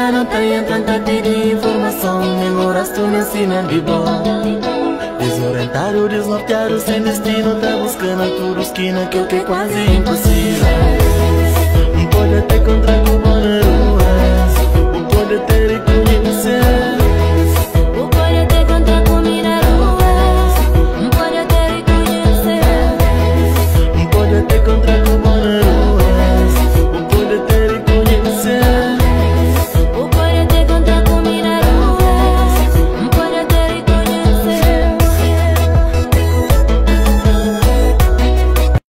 vida não tem tanta de informação. Memoras tu me ensina de bom. Desorientado, desnorteado, sem destino, tá buscando tudo esquina que eu que é quase impossível. Pode até encontrar com boas ruas, pode até reconhecer